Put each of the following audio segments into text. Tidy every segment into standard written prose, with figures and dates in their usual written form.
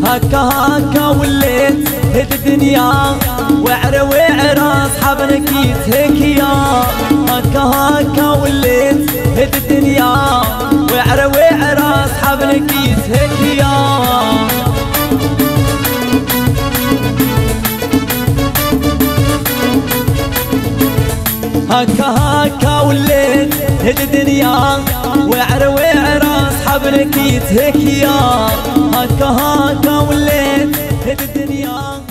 هكا هكا وليت هد الدنيا وعرة وعرة أصحاب نكيت هيكيا. هكا هكا وليت هد الدنيا وعرة وعرة أصحاب نكيت هيكيا. هكا هكا وليت هد الدنيا وعرة وعرة أصحاب نكيت هيكيا. هكا هكا وليت هد الدنيا.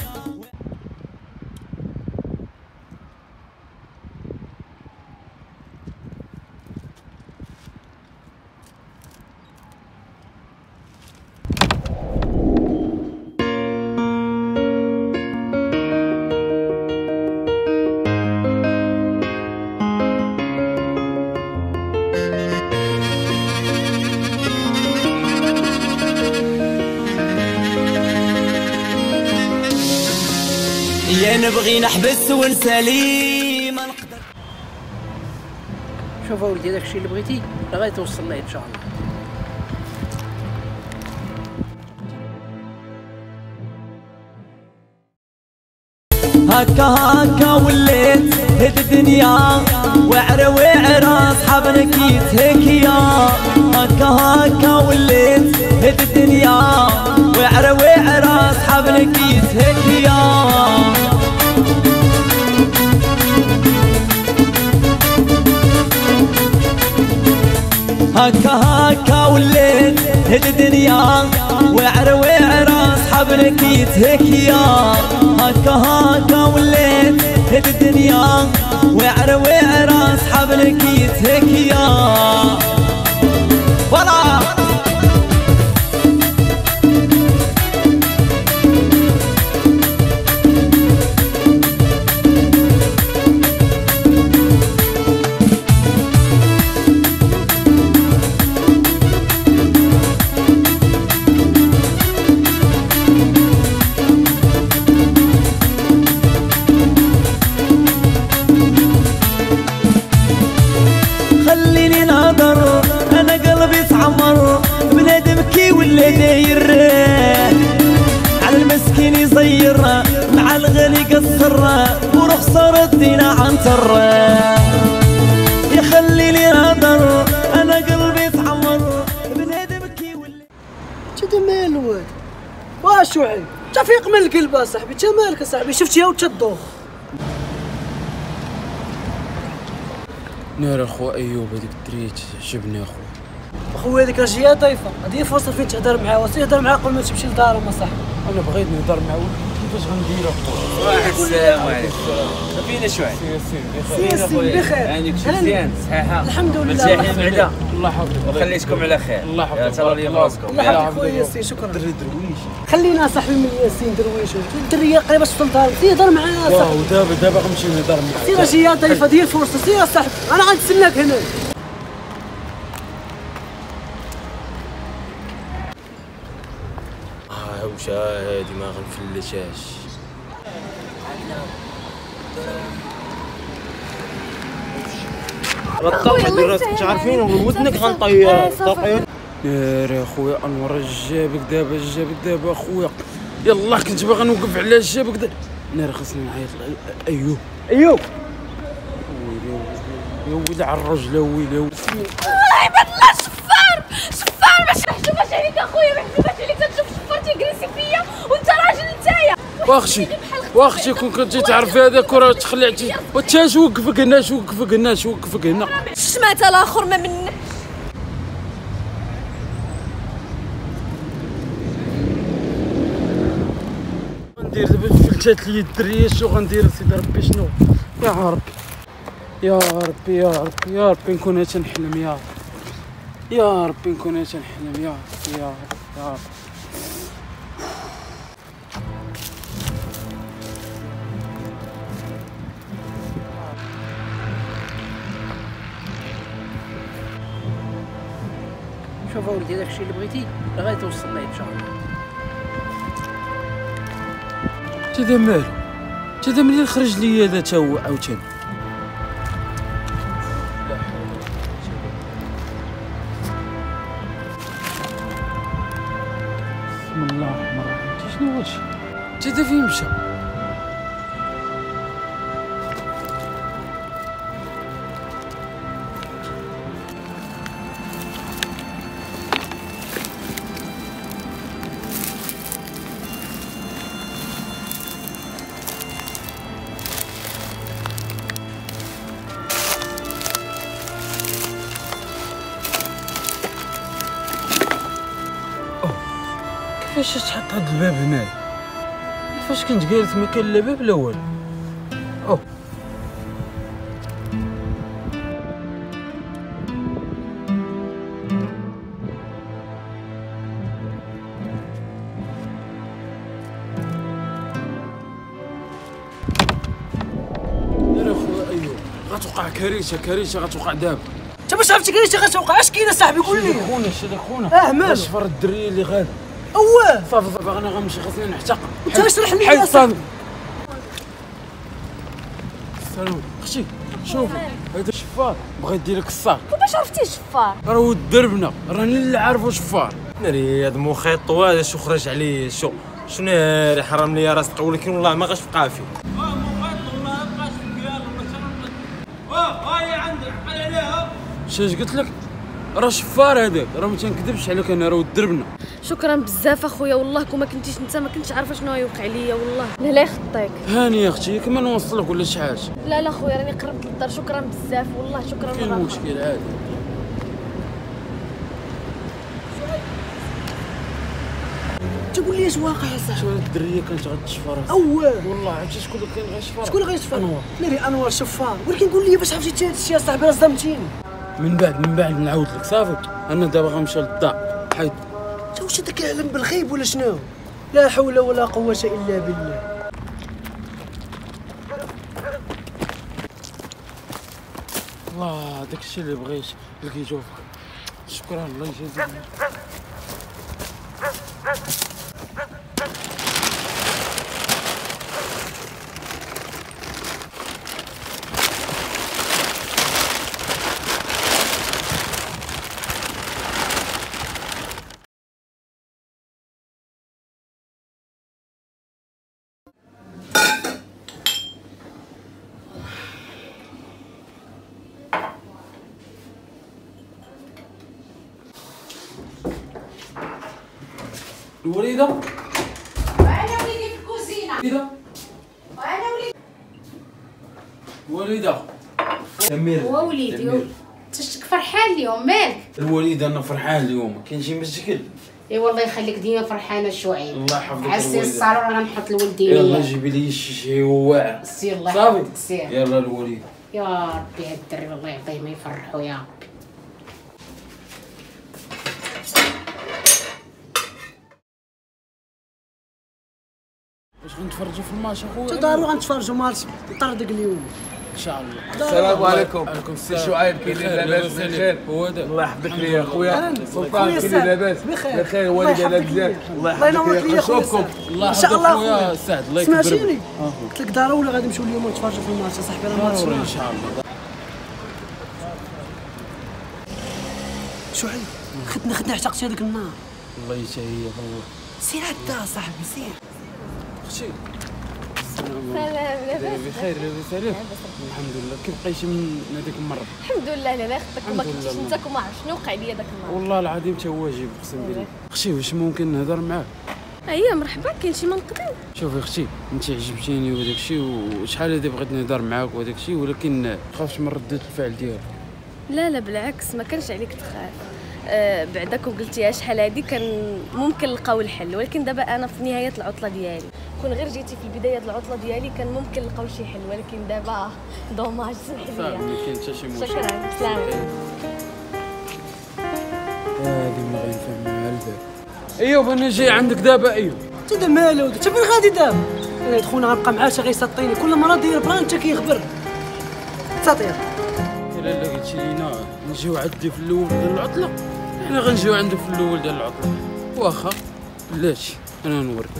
يا نبغي نحبس ونسالي ما نقدر. شوف اولدي هذاك الشيء اللي بغيتي لغايه توصل ليه ان شاء الله. هكا هكا وليت هد الدنيا وعرة وعرة أصحاب نكيت هيكيا. هكا هكا وليت هد الدنيا وعرة وعرة أصحاب نكيت هيكيا. هكا هكا وليت هد الدنيا وعرة وعرة أصحاب نكيت هيكيا. هكا هكا وليت هد الدنيا وعرة وعرة أصحاب نكيت هيكيا. ولا خليني نهضر انا قلبي تعمر بنادم كي ولا داير على المسكين يزير مع الغني قصر ورخصة ردينا عنتر. يا خليني نهضر انا قلبي تعمر بنادم كي ولا. تدا مالو هذا واش وعي تفيق من القلب اصاحبي. تا مالك اصاحبي شفتيها وتشدوخ. نار اخو ايوب هذيك الدريه عجبني اخو. اخويا هذيك راجيه ضيفه هذه فرصه فين تهضر معاها وتهضر معاها قبل ما تمشي لدارهم اصاحبي. انا بغيت نهضر مع ولدي كيفاش غندير اخو. واحد السلام عليكم. فينا شويه سير بخير. عينيك مزيان صحيحه الحمد لله. مرتاحين بعدا الله يحفظك وخليكم على خير. الله يحفظك. يا ترى لي راسكم. الله يحفظك خويا ياسين شكرا. دري درويش خلينا صاحبي من ياسين درويش الدريه قريبه توصل لدارهم. سير هضر معاها واو صاحبي. دابا غنمشي نهضر معاك. سير راجيه ضيفه ديال الفرصه. سير صاحبي انا غنتسناك هنا. وش هادي ما غنفلتهاش. الطاقة ديال راسك انت عارفين ودنك غنطير طاقية. يا خويا انور جابك دابا اخويا. يلا كنت باغي نوقف على جابك دابا. انا خاصني نعيط ايوب ايوب يا ويلي على الرجله ويلي. عباد الله شفار باش محجوباش عليك اخويا محجوباش عليك تشوف شفار تيجريسي فيا وانت راجل نتايا. واختي كون كنتي تعرفي هذاك راه تخلعتي وتاش وقفك هنا وقفك هنا. شمات الاخر ما منك. غندير دابا فلتات لي الدريه شنو غندير سيدي ربي شنو. يا ربي نكون تنحلم يا ربي نكون تنحلم يا رب. شوف اولدي هذاك الشيء اللي بغيتي لغايه توصل ليه ان شاء الله. تدا مالو تدا منين خرج لي هذا تا هو عاوتاني. بسم الله الرحمن الرحيم. شنو هادشي؟ انت فين مشى؟ كيفاش تحط هاد الباب هنايا؟ كيفاش كنت جالس ما كان لا باب لا والو؟ اوه يا خويا ايوب غتوقع كارثه غتوقع دابا. انت باش عرفتي كاين شي غتوقع؟ اش كاين اصاحبي قول لي. شي خونا مالو؟ شفر الدري اللي غادي. اواه صافي انا غنمشي خاصني نحتاق. انت اشرح لي حيد اصاحبي. السلام اختي شوف هذا شفار بغا يدير لك الصاك. كيفاش عرفتي شفار؟ راه هو دربنا راني اللي عارفو شفار. ناري هاد مخيط طوال شو خرج عليه شو ناري حرام لي راسك ولكن والله ما غاش بقى فيه. شاش قلت لك راه شفار هذاك راه ما تنكذبش عليك انا راه دربنا. شكرا بزاف اخويا والله كون ما كنتيش انت ما كنتش عارفه شنو يوقع ليا والله. لا يخطيك. هاني يا اختي كما نوصلك ولا شي حاجه. لا خويا راني قربت للدار. شكرا بزاف والله شكرا. كاين مشكل عادي. تقول لي اش واقع يا صاحبي؟ شو الدريه كانت غتشفى راسها. اواه والله عرفتي شكون اللي كان غيشفى؟ شكون اللي غيشفى؟ انور. ناري انور شفار. ولكن قول لي باش عرفتي هاد الشيء يا صاحبي؟ راه صدمتيني. من بعد نعاود لك صافي. انا دابا غنمشي للدار حيد. انت واش هذاك يعلم بالغيب ولا شنو؟ لا حول ولا قوة الا بالله. الله داك الشيء اللي بغيت لقيتو فيك. شكرا الله يجازيك. الوليدة وأنا وليدي في الكوزينة. وليدة وأنا وليدي. وليدة سمير هو وليدي. انت فرحان اليوم مالك؟ الوليدة انا فرحان اليوم كاين شي مشكل؟ اي والله يخليك ديما فرحانة شوعين. الله يحفظك عسير الوليدة. الصالون غنحط لولدي. يلا جيبي لي شي واعر. سير الله صافي يحفظك سير. يلا الوليدة. يا ربي هاد الدري والله يعطيه ما يفرحوا يا ربي. واش غنتفرجوا في الماتش اخويا؟ تداروا غنتفرجوا ماتش طردق اليوم ان شاء الله. السلام عليكم. عليكم سي السلام. شعيب كاين بخير، لاباس لاباس بخير؟ هو هذا. الله يحفظك لي يا خويا سلطان خويا كاين سعد. لاباس بخير. بخير الله والدي على يحفظك مزيان ليا. الله الله يحفظك ينورك لي ليا خويا نشوفكم سعد. الله ان شاء الله يحفظك خويا خويا. سعد الله يكبر. سمعتيني؟ قلت لك داروا ولا غادي نمشيو اليوم ونتفرجوا في الماتش يا صاحبي؟ انا ما ضروري ان نتسمعش. شاء الله. شعيب خدنا اعتقتي هذاك النهار. الله يسهل الله. سير عدا صاحبي سير. اختي سلام لاباس. بخير لاباس عليك؟ الحمد لله. كيف بقيتي من هذيك المره؟ الحمد لله لا يخطيك وما الحمد كنتيش لله. انت وما عرفت شنو وقع ليا داك النهار. والله العظيم تا واجب اقسم بالله. اختي واش ممكن نهضر معاك؟ اييه مرحبا كاين شي ما نقدر. شوفي اختي انت عجبتيني وداك الشيء وشحال هادي بغيت نهضر معاك وداك الشيء ولكن خافت من ردة الفعل ديالك. لا بالعكس ما كانش عليك تخاف. بعدا كون قلتيها شحال هادي كان ممكن نلقاو الحل ولكن دابا انا في نهايه العطله ديالي كون غير جيتي في البدايه العطله ديالي كان ممكن نلقاو شي حل ولكن دابا دوماج سمح صافي لي. ما كاين حتى شي مشكل. شكرا سلام. هادي ما غينفهمها الباب. ايوب انا جاي عندك دابا ايوب. انت دا مالو انت فين غادي دابا؟ انا خونا غنبقى معاه شي غيسطيني كل مره داير بلان انت كيخبر. ساطير الا قلتي لينا نجيو عندي في الاول ديال العطله حنا غنجيو عندك في الاول ديال العطله واخا بلاتي انا نوريك.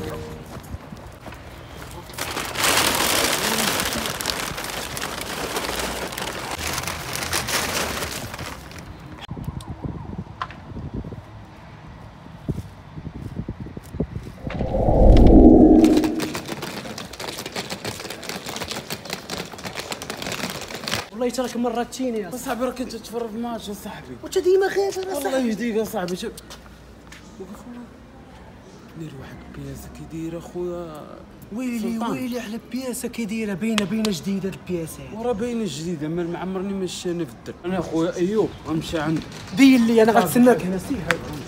عيط راك مرتيني يا صاحبي راك انت تتفرج في ماتش صاحبي. وانت ديما غير الله يهديك يا صاحبي. شوف دير واحد البياسه كي دايره اخويا. ويلي على بياسه كي دايره باينه جديده البياسه. وراه باينه جديده ما عمرني مشاني في الدر. انا اخويا ايوب غنمشي عند بين لي انا غنتسناك هنا سير.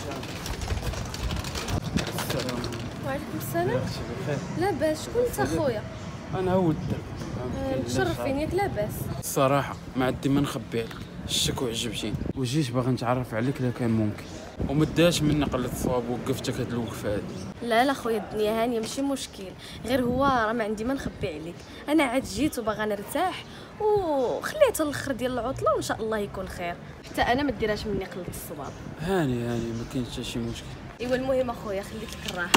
وعليكم السلام. لاباس؟ شكون انت اخويا؟ انا هو الدر. تشرفين ياك لاباس؟ الصراحه ما عندي ما نخبي عليك، الشك وعجبتيني وجيت باغي نتعرف عليك الا كان ممكن، وما داش مني قله الصواب ووقفتك هاد الوقفه هادي. لا خويا الدنيا هانيه ماشي مشكل، غير هو راه ما عندي ما نخبي عليك، انا عاد جيت وباغا نرتاح وخليت الاخر ديال العطله وان شاء الله يكون خير، حتى انا ما ديرهاش مني قله الصواب. هاني ما كاينش حتى شي مشكل. ايوا المهم اخويا خليك لك الراحه.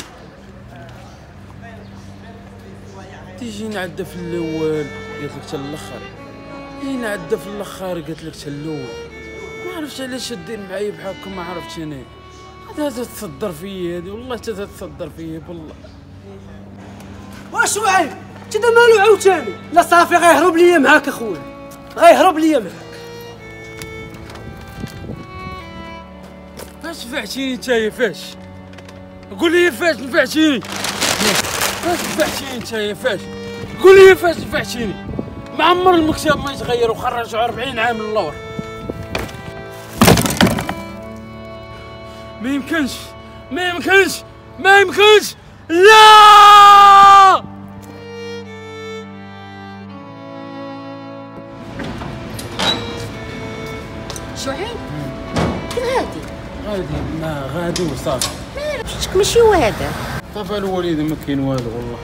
تيجي نعدى في الاول قالت لك حتى الاخر، هي نعدى في الاخر قالت لك حتى الاول. ما عرفتش علاش دير معايا بحال هكا، ما عرفتش انا هذا تصدر فيا هذه، والله حتى تصدر فيا بالله. واش وعيب؟ انت دا مالو عاوتاني؟ لا صافي غيهرب ليا معاك اخويا، غيهرب ليا معاك. فاش نفعتيني نتايا؟ فاش؟ قول لي فاش نفعتيني؟ فاش نفعتيني نتايا؟ فاش؟ قول لي فاش نفعتيني؟ ما عمر المكتب ما يتغير وخرجوا 40 عام للور. ما يمكنش ما يمكنش ما يمكنش، لا! شعيب كيف غادي؟ غادي ما غادي وصافي. مالك ماشي هو هذا. طفى الوليد ما كاين والو والله.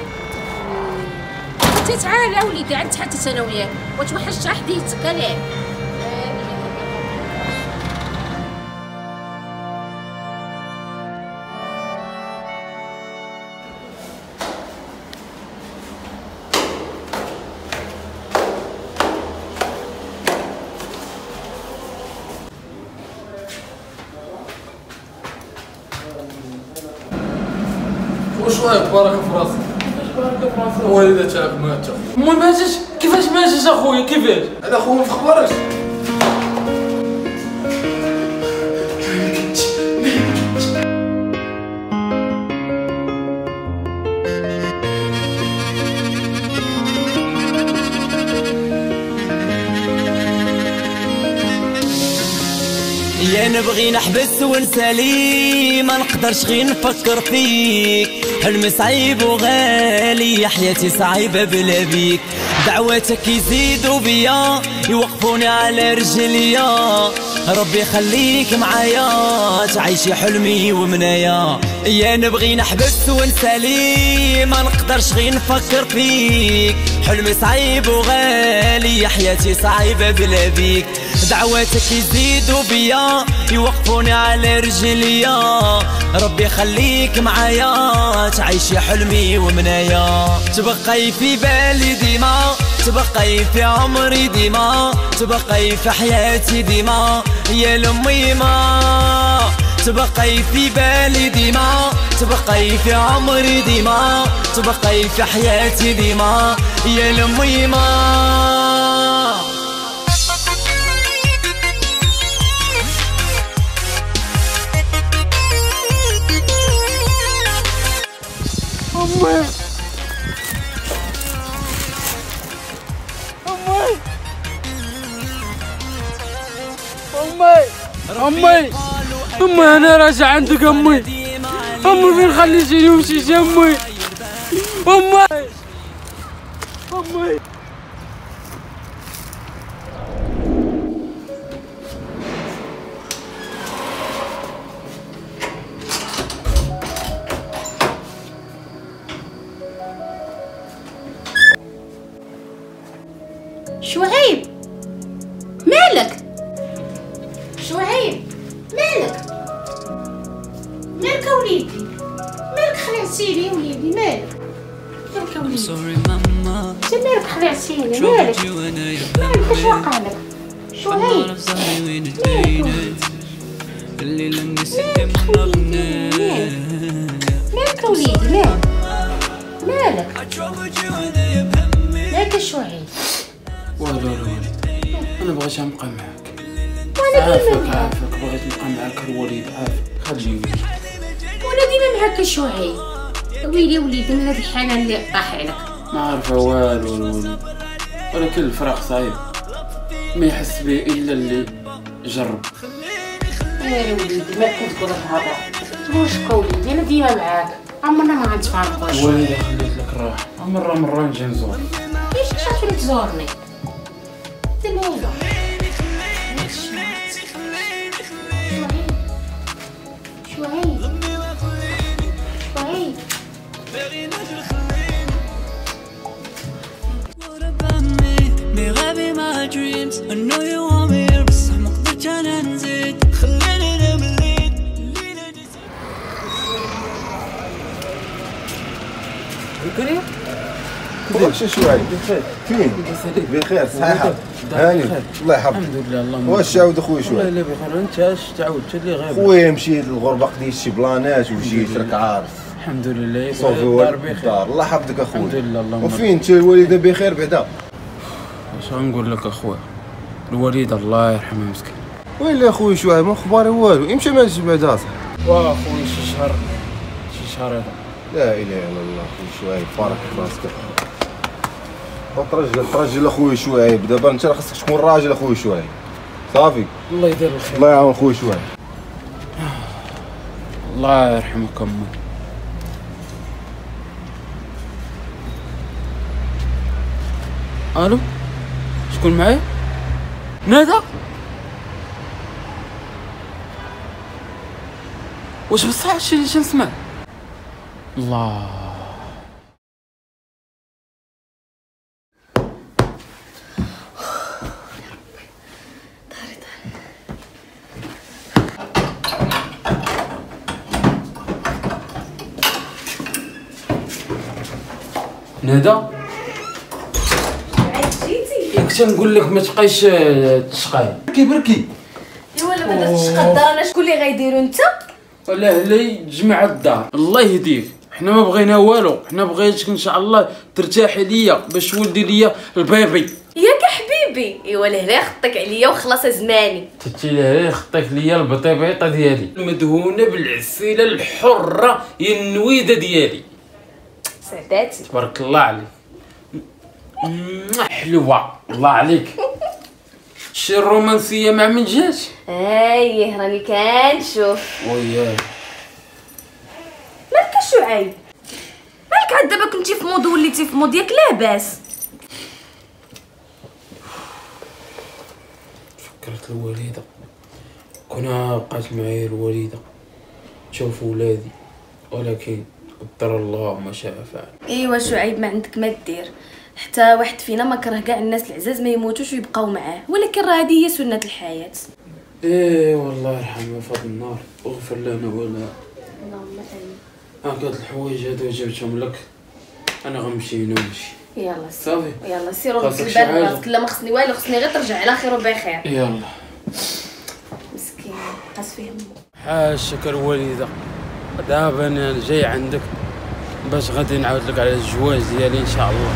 انت تعال وليدي عاد تحدث انا وياك وتوحشت حديثك انا. وش رايك؟ بارك في راسك. بارك في راسك. والدة تاعك ماتت. ما ماتش؟ كيفاش ماتش اخويا كيفاش؟ هذا خويا ما تخبرش. يا نبغي نحبس ونسالي، ما نقدرش غير نفكر فيك، حلمي صعيب وغالي، حياتي صعيبة بلا بيك، دعواتك يزيدوا بيا يوقفوني على رجليا، ربي يخليك معايا تعيشي حلمي ومنايا. يا نبغي نحبس ونسالي، ما نقدرش غير نفكر فيك، حلمي صعيب وغالي، حياتي صعيبة بلا بيك، دعواتك يزيدوا بيا يوقفوني على رجليا، ربي يخليك معايا تعيشي حلمي ومنايا، تبقي في بالي ديما، تبقي في عمري ديما، تبقي في حياتي ديما يا الأميمة، تبقي في بالي ديما، تبقي في عمري ديما، تبقي في حياتي ديما يا الأميمة. أمي أنا راجع عندك أمي فين خليتيني ومشيت أمي شعيب مالك؟ شعيب مالك وليدي؟ مالك خلعتيني وليدي؟ مالك وليدي؟ مالك خلعتيني؟ مالك اش وقعلك؟ شعيب مالك وليدي؟ مالك شعيب؟ والو انا بغيت نبقى معاك. وانا ديما عافاك بغيت نبقى معاك الوليد، عافاك خليني. وانا ديما معاك شوعي. ويلي وليدي من هاد الحنان اللي طاح عليك. ما عارفه والو الوليد، ولكن الفراق صعيب ما يحس به الا اللي جرب. يا وليدي ما كنت تقول هذا. واش وليدي انا ديما معاك، عمرنا ما غنتفارقوا. وليدي خليت لك الراحه، مرة نجي نزور. ليش خاطرك تزورني؟ دابا شوعي مي غابي مع دريمز I know you want me here بصح ما قدرتش انا نزيد خليني انا مليت كريم كيفاش شوي فين بخير صحيحه هاني الله يحفظك. الحمد لله. اللهم واش تعاود اخويا شوي؟ والله الا بخير. انت اش تعاودت اللي غير خويا مشيت للغربه قضيت شي بلانات وجيت راك عارف. الحمد لله. صافي الدار بخير. الدار الله يحفظك اخويا. الحمد لله. اللهم وفين انت الوالده بخير بعدا؟ اش غنقول لك اخويا، الوالده الله يرحمها مسكين. ويلي اخويا شوي ما اخباري والو، يمشي ماشي بعدا واه خويا شي شهر هذا. لا اله الا الله اخويا شوي بارك في راسك. ترجل اخويا شوي دابا انت خاصك تكون راجل اخويا شوي صافي. الله يدير الخير. الله يعاون خويا شوي. الله يرحمك امي. الو شكون معايا؟ ندى؟ واش بصح هادشي اللي تنسمع؟ الله. ندى كنت نقول لك ما تبقايش تشقاي. بركي ايوا لا بدا تشقى الدار. انا شكون اللي غيديرو انت؟ ولا لي جمع الدار. الله يهديك، حنا ما بغينا والو، حنا بغيتك ان شاء الله ترتاحي ليا باش تولدي ليا البيبي. ياك حبيبي. ايوا لهلا خطيك عليا وخلاص زماني. تتي لهلا خطيك ليا البطيبيطه ديالي المدهونه بالعسيله الحره هي النويده ديالي. سعداتي تبارك الله عليك. حلوه الله عليك. شي الرومانسيه مع من جات؟ ايه راني كنشوف. وياه مالك شعيب؟ مالك عاد دابا كنتي في مود وليتي في مود؟ ياك لاباس؟ فكرت الوالده، كنا بقات معايا الوالده تشوف ولادي، ولكن قدر الله ما شاء فعل. ايوا شعيب ما عندك ما دير، حتى واحد فينا ما كره كاع الناس العزاز ما يموتوش ويبقاو معاه، ولكن راه هذه هي سنه الحياه. ايه والله يرحمها فضل النار واغفر لنا ولا. اللهم امين. هاد الحوايج هادو جبتهم لك، انا غنمشي نمشي. يلا صافي يلا سير رد خاصك شي البال حاجة؟ راسك. لا ما خصني والو، خصني غير ترجع على خير وبخير. يلا مسكين قاس فيه مو. حاشك الوالده، دابا انا جاي عندك باش غادي نعاود لك على الجواز ديالي ان شاء الله.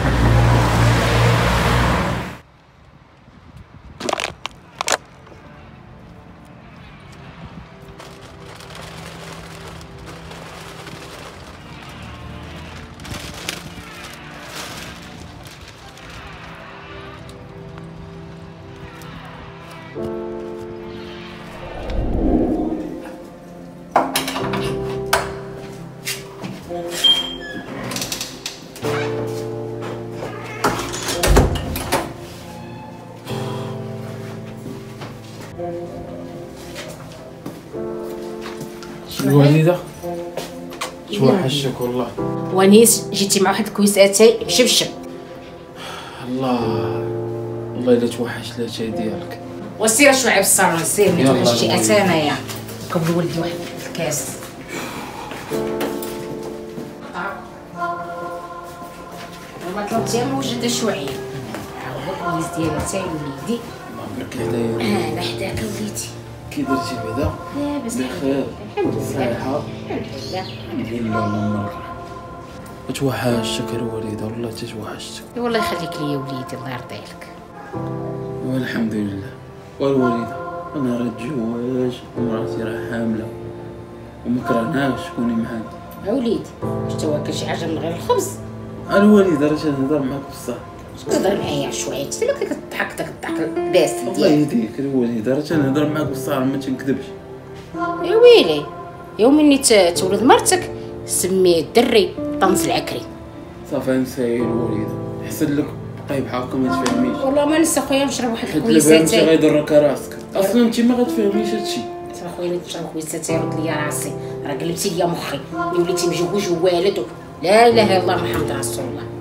الوالده توحشك والله. ونيس جيتي مع واحد الكويساتي بشبشب. الله والله الا توحش الاتاي ديالك. وسير شويه بالصالون سير ملي يلا توحشتي يلا. اتانايا قبل ولدي واحد الكاس. ما طلبتيها موجوده شويه. هاك الكويس ديالي تاعي وليدي. عمرك حدايا انا حداك وليدي. كي درتي بعدا؟ لاباس بخير الحمد لله. صحيحه الحمد لله. الحمد لله. اللهم لك توحشتك الوالده والله تتوحشتك. والله يخليك ليا وليدي الله يرضي عليك. والحمد لله. والوالده انا راه تزوج ومراتي راه حامله وما كرهناش تكوني معانا. وليدي واش تواكل شي حاجه من غير الخبز؟ الوالده راه تنهضر معاك بصح. تهضر معايا شويه انت ما كتضحك داك الضحك الباس الله ديالك. يهديك الوالده راه تنهضر معاك بصح ما تنكذبش. يا ويلي يوم مني تولد مرتك سميه الدري طنز العكري. صافي نساي الوالده حسن لك بقاي بحالك ما تفهميش. والله ما ننسى خويا نشرب واحد حيت دابا انت الكويساتين. غيضرك راسك اصلا انت ما غتفهميش هادشي. صافي خويا نشرب كويساتين رد ليا راسي راه قلبتي ليا مخي وليتي مجوج ووالد لا اله الا الله محمد رسول الله.